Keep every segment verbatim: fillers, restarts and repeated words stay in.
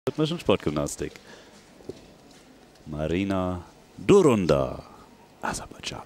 rhythmischen Sportgymnastik. Marina Durunda, Aserbaidschan.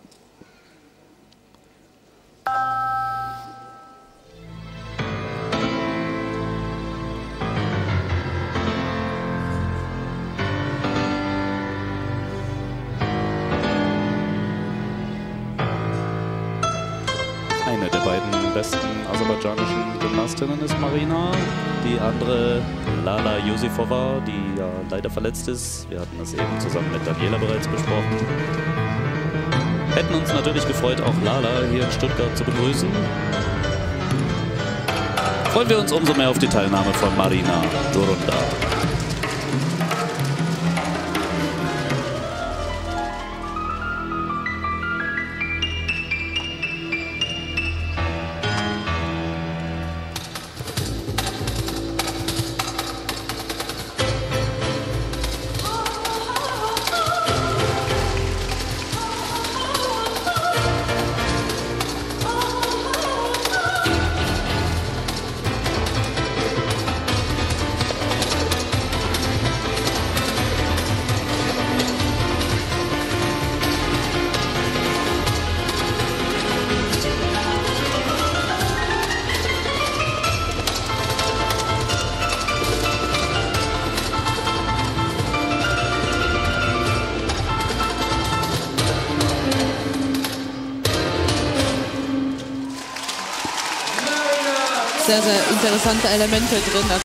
Eine der beiden besten aserbaidschanischen Gymnastinnen ist Marina. Die andere Lala Yusifova, die ja leider verletzt ist. Wir hatten das eben zusammen mit Daniela bereits besprochen. Hätten uns natürlich gefreut, auch Lala hier in Stuttgart zu begrüßen. Freuen wir uns umso mehr auf die Teilnahme von Marina Durunda. Sehr, sehr interessante Elemente drin.